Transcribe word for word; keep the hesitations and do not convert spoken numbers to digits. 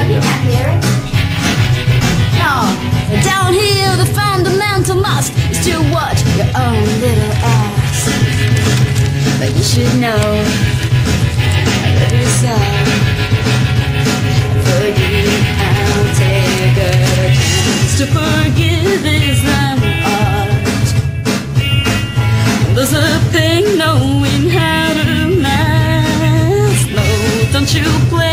you can't hear it. No, down here the fundamental must is to watch your own little ass. But you should know that it's all for you. I'll take a chance to forgive is an art. There's a pain knowing how to mask. No, don't you play